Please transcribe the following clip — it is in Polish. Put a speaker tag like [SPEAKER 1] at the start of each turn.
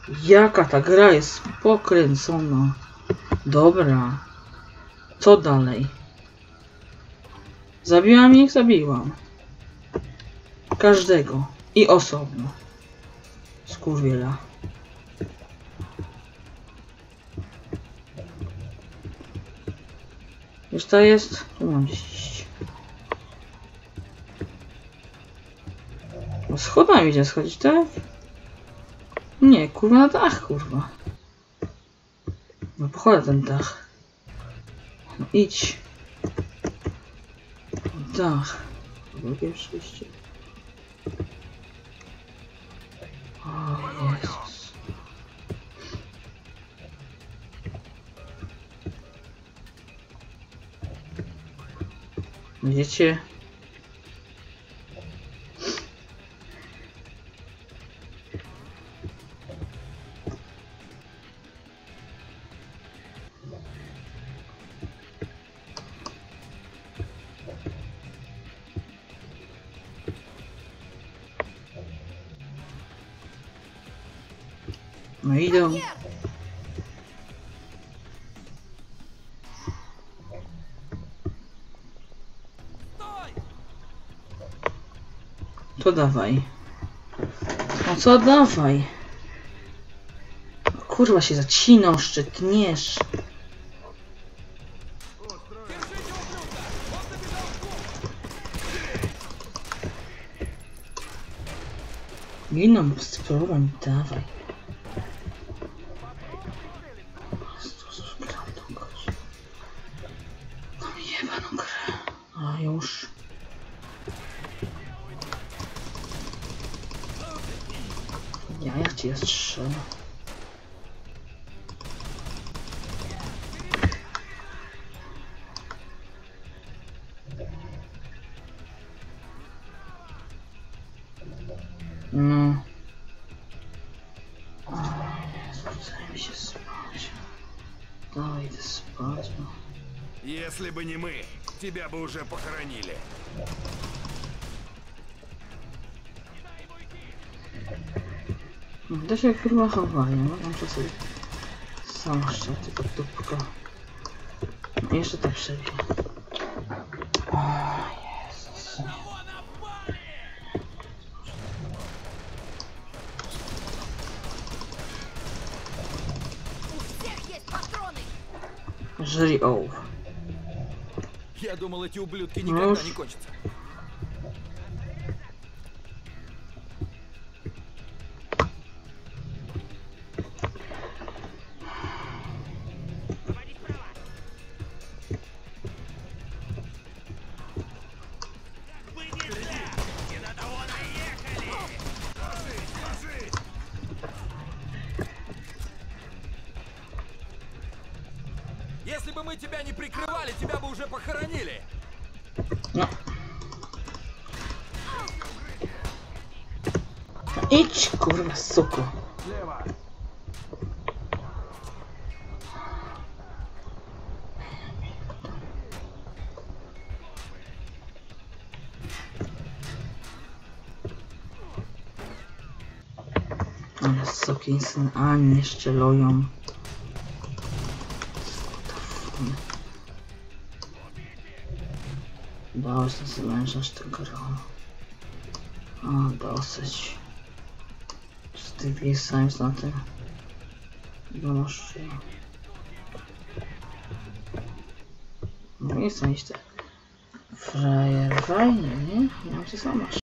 [SPEAKER 1] Jaka ta gra jest pokręcona. Dobra. Co dalej? Zabiłam ich? Zabiłam. Każdego. I osobno. Skurwiela. Już to jest? Tu mam gdzieś iść. No schodami idzie schodzić, tak? Nie, kurwa na dach, kurwa. No pochodzę ten dach. No idź. Dach. Drugie przejście. O Jezus. Widzicie? No idą. To dawaj. No co dawaj? Kurwa się zacinasz, szczytniesz. Liną spróbuj, dawaj. No jebaną grę. A już. Jak cię strzelę? No. O Jezu, chce mi się spać. Dawaj, idę spać. No.
[SPEAKER 2] Если бы не мы, тебя бы уже похоронили.
[SPEAKER 1] Da się kurwa chowają, no tam to sobie sam szczęście, tylko dupka. No i jeszcze to przebie. O Jezus. Жри оу.
[SPEAKER 2] Я думал, эти ублюдки никогда не кончатся. Если бы мы тебя не прикрывали, тебя бы уже похоронили.
[SPEAKER 1] No. Idź, kurwa, suko. Ale sukinsyn, ani jeszcze loją. Dość zmężasz tego romu. O, dosyć. Z tych lisami na tym. Donoszę. No i co iść tak. Frajer, fajnie, nie? Ja mam się sama.